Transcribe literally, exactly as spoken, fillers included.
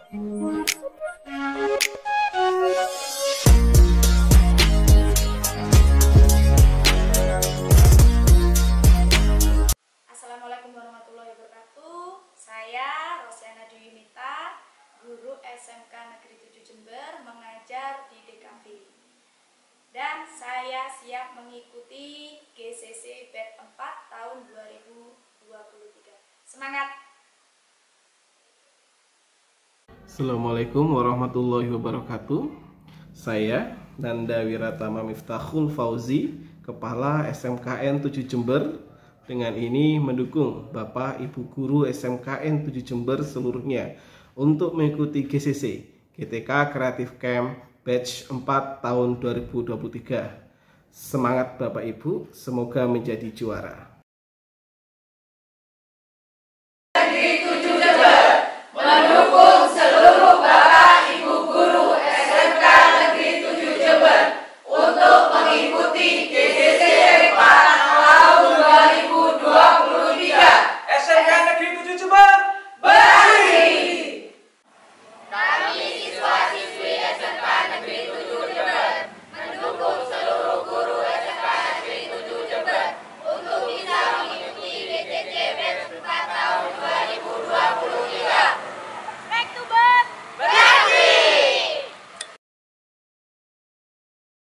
Assalamualaikum warahmatullahi wabarakatuh. Saya Rosiana Dwi Mita, guru S M K Negeri tujuh Jember, mengajar di D K V. Dan saya siap mengikuti G C C Batch empat tahun dua ribu dua puluh tiga. Semangat! Assalamualaikum warahmatullahi wabarakatuh. Saya Nanda Wiratama Miftahul Fauzi, Kepala S M K N tujuh Jember, dengan ini mendukung Bapak Ibu Guru S M K N tujuh Jember seluruhnya untuk mengikuti G C C G T K Creative Camp Batch empat tahun dua ribu dua puluh tiga. Semangat Bapak Ibu, semoga menjadi juara.